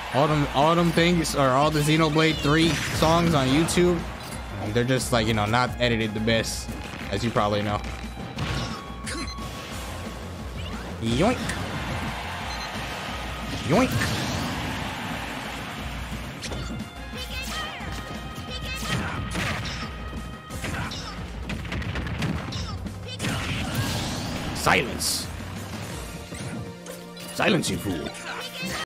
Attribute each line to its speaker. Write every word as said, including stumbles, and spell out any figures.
Speaker 1: all them, all them things, or all the Xenoblade three songs on YouTube, they're just like, you know, not edited the best, as you probably know. Yoink. Yoink. Silence. Silence, you fool.